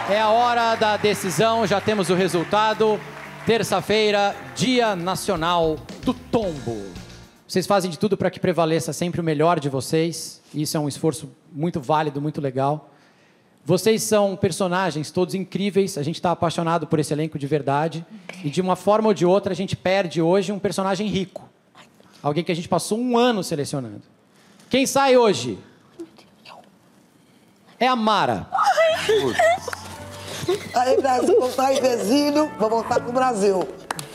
É a hora da decisão, já temos o resultado. Terça-feira, Dia Nacional do Tombo. Vocês fazem de tudo para que prevaleça sempre o melhor de vocês. Isso é um esforço muito válido, muito legal. Vocês são personagens todos incríveis. A gente está apaixonado por esse elenco de verdade. E de uma forma ou de outra, a gente perde hoje um personagem rico. Alguém que a gente passou um ano selecionando. Quem sai hoje? É a Mara. Aí, Brasil, vou voltar em Vezino, vou voltar pro Brasil.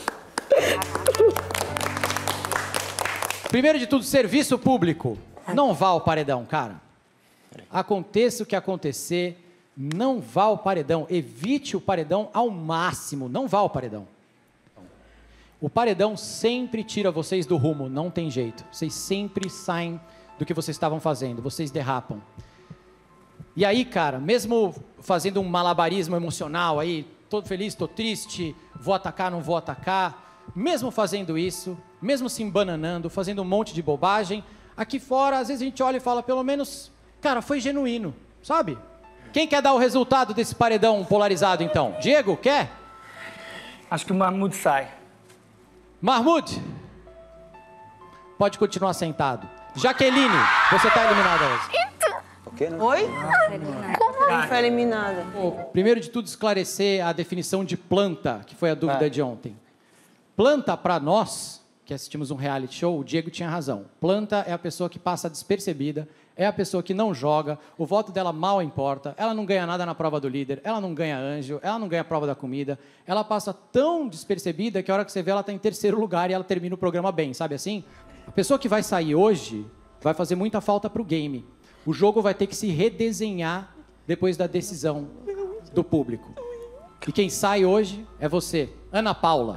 Primeiro de tudo, serviço público. Não vá ao paredão, cara. Aconteça o que acontecer, não vá ao paredão. Evite o paredão ao máximo. Não vá ao paredão. O paredão sempre tira vocês do rumo, não tem jeito. Vocês sempre saem do que vocês estavam fazendo, vocês derrapam. E aí, cara, mesmo fazendo um malabarismo emocional aí, tô feliz, tô triste, vou atacar, não vou atacar, mesmo fazendo isso, mesmo se embananando, fazendo um monte de bobagem, aqui fora, às vezes a gente olha e fala, pelo menos, cara, foi genuíno, sabe? Quem quer dar o resultado desse paredão polarizado, então? Diego, quer? Acho que o Mahmoud sai. Mahmoud, pode continuar sentado. Jaqueline, você está eliminada hoje. Oi? Como foi eliminada? Primeiro de tudo, esclarecer a definição de planta, que foi a dúvida de ontem. Planta, para nós, que assistimos um reality show, o Diego tinha razão. Planta é a pessoa que passa despercebida, é a pessoa que não joga, o voto dela mal importa, ela não ganha nada na prova do líder, ela não ganha anjo, ela não ganha a prova da comida, ela passa tão despercebida que a hora que você vê ela está em terceiro lugar e ela termina o programa bem, sabe assim? A pessoa que vai sair hoje vai fazer muita falta para o game. O jogo vai ter que se redesenhar depois da decisão do público. E quem sai hoje é você, Ana Paula.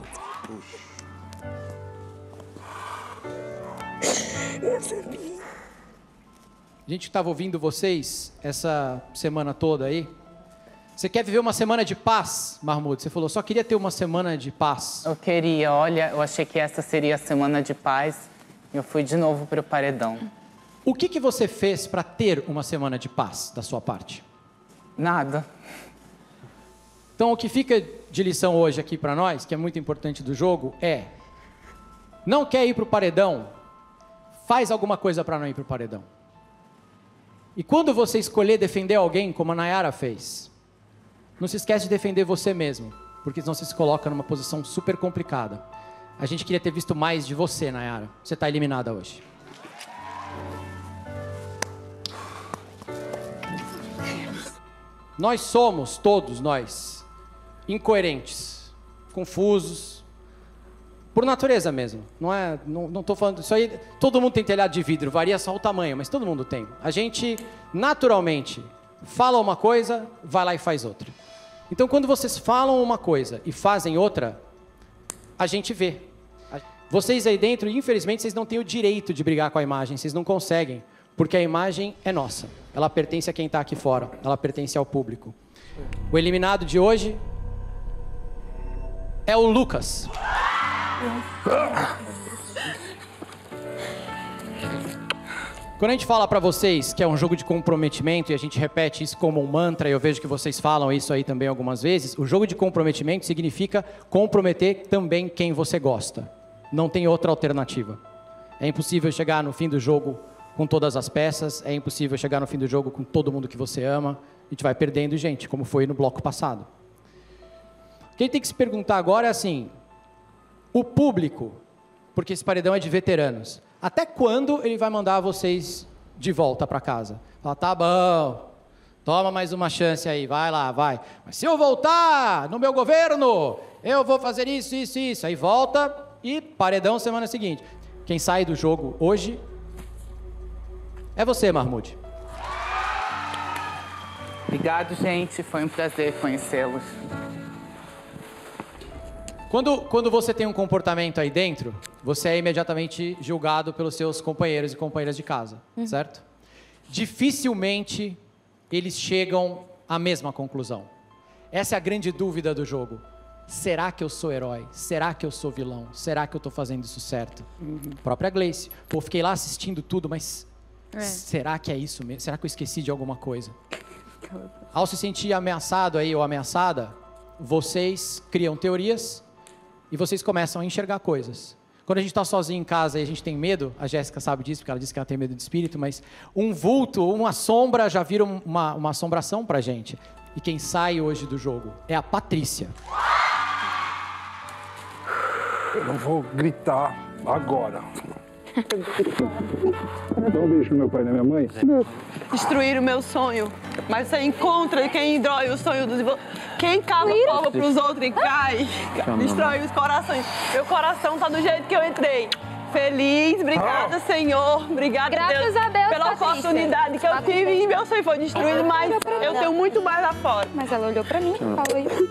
A gente estava ouvindo vocês essa semana toda aí. Você quer viver uma semana de paz, Mahmoud? Você falou, só queria ter uma semana de paz. Eu queria, olha, eu achei que essa seria a semana de paz. Eu fui de novo para o paredão. O que você fez para ter uma semana de paz da sua parte? Nada. Então, o que fica de lição hoje aqui para nós, que é muito importante do jogo, é... Não quer ir para o paredão? Faz alguma coisa para não ir para o paredão. E quando você escolher defender alguém, como a Nayara fez, não se esquece de defender você mesmo, porque senão você se coloca numa posição super complicada. A gente queria ter visto mais de você, Nayara. Você está eliminada hoje. Nós somos, todos nós, incoerentes, confusos, por natureza mesmo. Não estou falando isso aí. Todo mundo tem telhado de vidro, varia só o tamanho, mas todo mundo tem. A gente, naturalmente, fala uma coisa, vai lá e faz outra. Então, quando vocês falam uma coisa e fazem outra, a gente vê. Vocês aí dentro, infelizmente, vocês não têm o direito de brigar com a imagem, vocês não conseguem. Porque a imagem é nossa. Ela pertence a quem está aqui fora. Ela pertence ao público. O eliminado de hoje é o Lucas. Quando a gente fala para vocês que é um jogo de comprometimento e a gente repete isso como um mantra, e eu vejo que vocês falam isso aí também algumas vezes, o jogo de comprometimento significa comprometer também quem você gosta. Não tem outra alternativa. É impossível chegar no fim do jogo com todas as peças, é impossível chegar no fim do jogo com todo mundo que você ama. A gente vai perdendo gente, como foi no bloco passado. O que a gente tem que se perguntar agora é assim, o público, porque esse paredão é de veteranos, até quando ele vai mandar vocês de volta para casa? Fala, tá bom, toma mais uma chance aí, vai lá, vai. Mas se eu voltar no meu governo, eu vou fazer isso, isso, isso. Aí volta e paredão semana seguinte. Quem sai do jogo hoje é você, Mahmoud. Obrigado, gente. Foi um prazer conhecê-los. Quando você tem um comportamento aí dentro, você é imediatamente julgado pelos seus companheiros e companheiras de casa, certo? Dificilmente eles chegam à mesma conclusão. Essa é a grande dúvida do jogo. Será que eu sou herói? Será que eu sou vilão? Será que eu estou fazendo isso certo? Própria Gleice. Pô, fiquei lá assistindo tudo, mas será que é isso mesmo? Será que eu esqueci de alguma coisa? Ao se sentir ameaçado aí ou ameaçada, vocês criam teorias e vocês começam a enxergar coisas. Quando a gente está sozinho em casa e a gente tem medo, a Jéssica sabe disso, porque ela disse que ela tem medo de espírito, mas um vulto, uma sombra já vira uma assombração pra gente. E quem sai hoje do jogo é a Patrícia. Eu não vou gritar agora. Dá um beijo pro meu pai e na minha mãe. Destruir o meu sonho. Mas você encontra quem destrói o sonho dos... Quem cava cova pros outros e cai, destrói os corações. Meu coração tá do jeito que eu entrei. Feliz, obrigada, Senhor. Obrigada, Graças a Deus, pela Patrícia. oportunidade que eu tive e meu sonho foi destruído, mas eu tenho muito mais lá fora. Mas ela olhou pra mim, falou isso.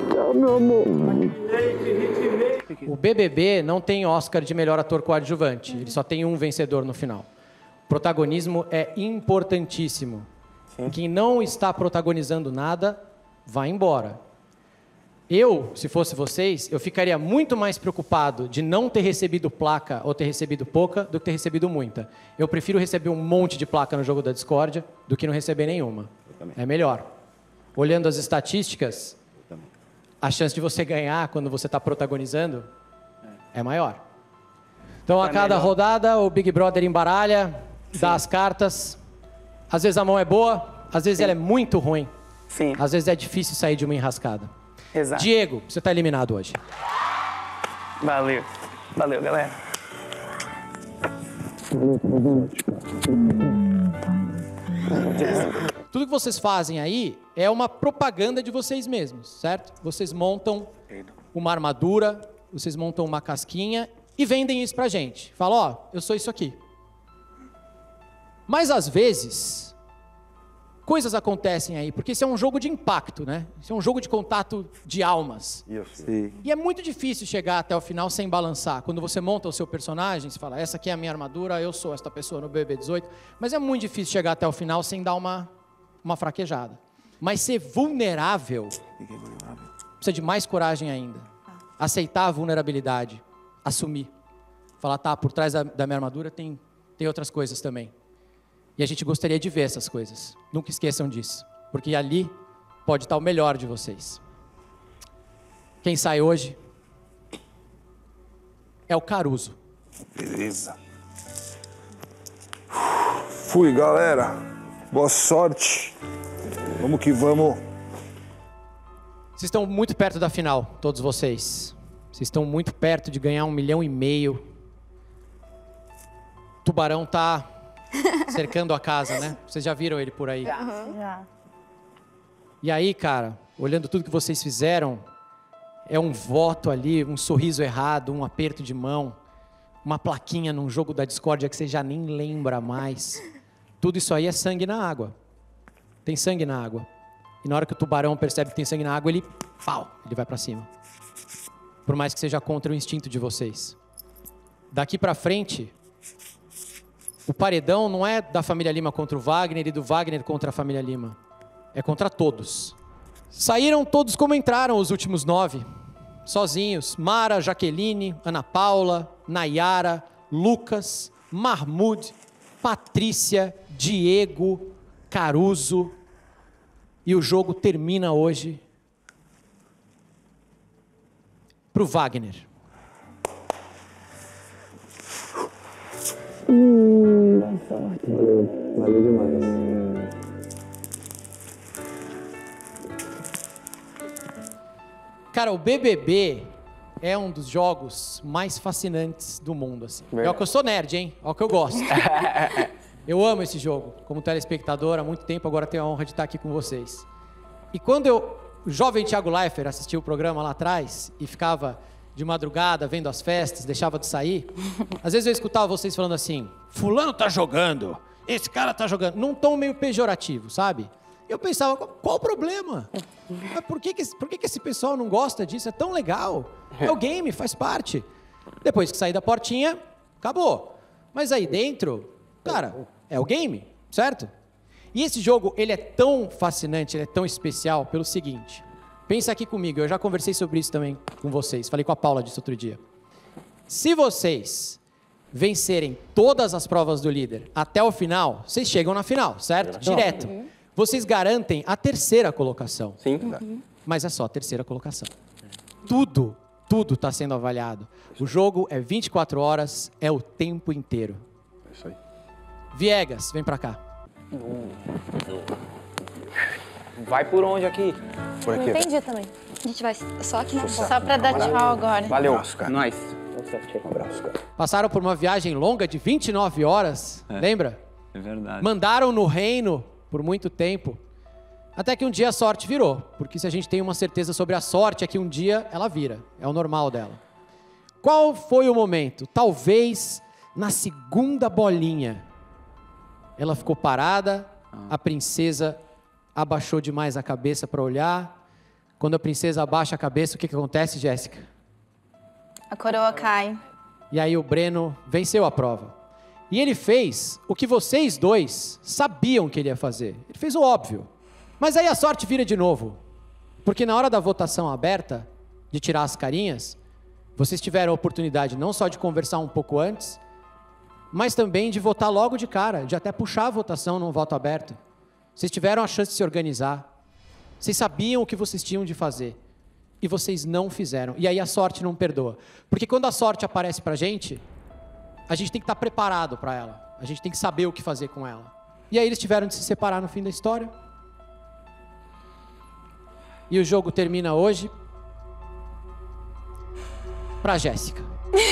O BBB não tem Oscar de melhor ator coadjuvante. Ele só tem um vencedor no final. O protagonismo é importantíssimo. Quem não está protagonizando nada, vai embora. Eu, se fosse vocês, eu ficaria muito mais preocupado de não ter recebido placa ou ter recebido pouca do que ter recebido muita. Eu prefiro receber um monte de placa no jogo da discórdia do que não receber nenhuma. É melhor. Olhando as estatísticas, a chance de você ganhar quando você está protagonizando é maior. Então, a cada rodada, o Big Brother embaralha, dá as cartas. Às vezes a mão é boa, às vezes ela é muito ruim. Sim, Às vezes é difícil sair de uma enrascada. exato. Diego, você está eliminado hoje. Valeu. Valeu, galera. Tudo que vocês fazem aí é uma propaganda de vocês mesmos, certo? Vocês montam uma armadura, vocês montam uma casquinha e vendem isso pra gente. Falam, ó, eu sou isso aqui. Mas às vezes, coisas acontecem aí, porque isso é um jogo de impacto, né? Isso é um jogo de contato de almas. Sim. E é muito difícil chegar até o final sem balançar. Quando você monta o seu personagem, você fala, essa aqui é a minha armadura, eu sou esta pessoa no BB18. Mas é muito difícil chegar até o final sem dar uma fraquejada. Mas ser vulnerável precisa de mais coragem ainda. Aceitar a vulnerabilidade, assumir. Falar, tá, por trás da minha armadura tem outras coisas também. E a gente gostaria de ver essas coisas. Nunca esqueçam disso. Porque ali pode estar o melhor de vocês. Quem sai hoje é o Caruso. Beleza. Fui, galera. Boa sorte. Vamos que vamos. Vocês estão muito perto da final, todos vocês. Vocês estão muito perto de ganhar 1,5 milhão. O Tubarão tá cercando a casa, né? Vocês já viram ele por aí? Já. E aí, cara, olhando tudo que vocês fizeram, é um voto ali, um sorriso errado, um aperto de mão, uma plaquinha num jogo da discórdia que você já nem lembra mais. Tudo isso aí é sangue na água. Tem sangue na água. E na hora que o tubarão percebe que tem sangue na água, ele vai pra cima. Por mais que seja contra o instinto de vocês. Daqui pra frente, o paredão não é da família Lima contra o Wagner e do Wagner contra a família Lima. É contra todos. Saíram todos como entraram os últimos 9. Sozinhos. Mara, Jaqueline, Ana Paula, Nayara, Lucas, Mahmoud, Patrícia, Diego, Caruso. E o jogo termina hoje pro Wagner. Valeu demais. Cara, o BBB é um dos jogos mais fascinantes do mundo, assim. É o que eu sou nerd, hein? É o que eu gosto. Eu amo esse jogo. Como telespectador, há muito tempo, agora tenho a honra de estar aqui com vocês. E quando o jovem Thiago Leifert assistiu o programa lá atrás e ficava de madrugada vendo as festas, deixava de sair, às vezes eu escutava vocês falando assim, fulano tá jogando, esse cara tá jogando, num tom meio pejorativo, sabe? Eu pensava, qual o problema? Mas por que esse pessoal não gosta disso? É tão legal. É o game, faz parte. Depois que sair da portinha, acabou. Mas aí dentro, cara, é o game, certo? E esse jogo, ele é tão fascinante, ele é tão especial pelo seguinte. Pensa aqui comigo, eu já conversei sobre isso também com vocês. Falei com a Paula disso outro dia. Se vocês vencerem todas as provas do líder até o final, vocês chegam na final, certo? Direto. vocês garantem a terceira colocação. Sim. Mas é só a terceira colocação. Tudo está sendo avaliado. O jogo é 24 horas, é o tempo inteiro. É isso aí. Viegas, vem pra cá. Vai por onde aqui? Por Não aqui. entendi também. A gente vai só aqui na boca. Só pra dar tchau agora. Valeu. abraço, cara. Nós. Um abraço, cara. Passaram por uma viagem longa de 29 horas, lembra? É verdade. Mandaram no reino por muito tempo, até que um dia a sorte virou. Porque se a gente tem uma certeza sobre a sorte, é que um dia ela vira. É o normal dela. Qual foi o momento? Talvez na segunda bolinha. Ela ficou parada, a princesa abaixou demais a cabeça para olhar. Quando a princesa abaixa a cabeça, o que acontece, Jéssica? A coroa cai. E aí o Breno venceu a prova. E ele fez o que vocês dois sabiam que ele ia fazer. Ele fez o óbvio. Mas aí a sorte vira de novo. Porque na hora da votação aberta, de tirar as carinhas, vocês tiveram a oportunidade não só de conversar um pouco antes, mas também de votar logo de cara, de até puxar a votação num voto aberto. Vocês tiveram a chance de se organizar. Vocês sabiam o que vocês tinham de fazer. E vocês não fizeram. E aí a sorte não perdoa. Porque quando a sorte aparece pra gente, a gente tem que estar preparado para ela. A gente tem que saber o que fazer com ela. E aí eles tiveram de se separar no fim da história. E o jogo termina hoje pra Jéssica.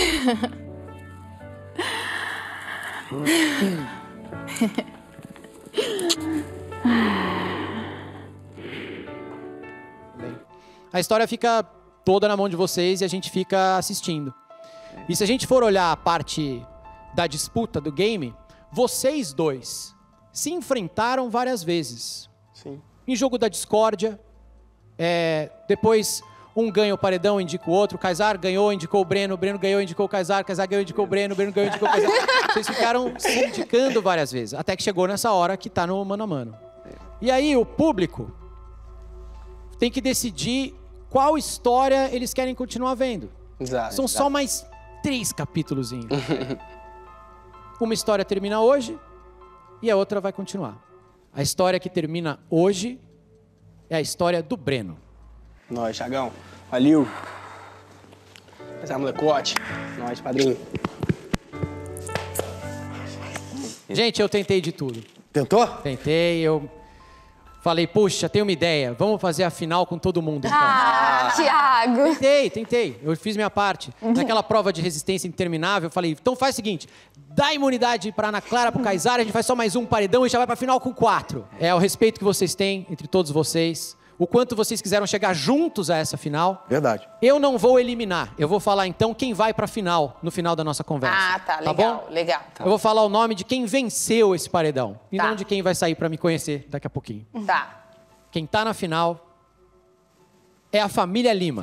A história fica toda na mão de vocês e a gente fica assistindo. E se a gente for olhar a parte da disputa do game, vocês dois se enfrentaram várias vezes. Sim. Em jogo da discórdia, depois um ganha o paredão, indica o outro, o Kaysar ganhou, indicou o Breno ganhou, indicou o Kaysar ganhou, indicou o Breno ganhou, indicou o Kaysar. Vocês ficaram se indicando várias vezes, até que chegou nessa hora que tá no mano a mano. E aí o público tem que decidir qual história eles querem continuar vendo. Exato. São só mais 3 capítulos. Uma história termina hoje e a outra vai continuar. A história que termina hoje é a história do Breno. Nós, Thiagão. Valeu. Essa molecote. Nós, padrinho. Gente, eu tentei de tudo. Tentou? Tentei, eu falei, puxa, tenho uma ideia, vamos fazer a final com todo mundo. Então. Thiago. Tentei, eu fiz minha parte. Naquela prova de resistência interminável, eu falei, então faz o seguinte, dá imunidade pra Ana Clara, pro Kaysar, a gente faz só mais um paredão e já vai pra final com 4. É o respeito que vocês têm entre todos vocês, o quanto vocês quiseram chegar juntos a essa final. Verdade. Eu não vou eliminar, eu vou falar então quem vai pra final, no final da nossa conversa. Ah, tá, legal, bom? legal. Eu vou falar o nome de quem venceu esse paredão, e Tá. não de quem vai sair pra me conhecer daqui a pouquinho. Tá. Quem tá na final é a família Lima.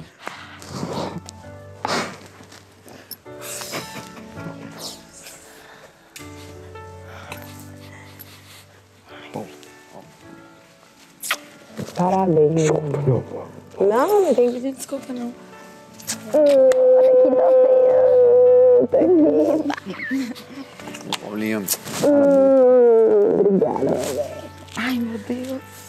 Parabéns. Não, não tem que pedir desculpa, não. Lindo. Obrigada. Ai, meu Deus.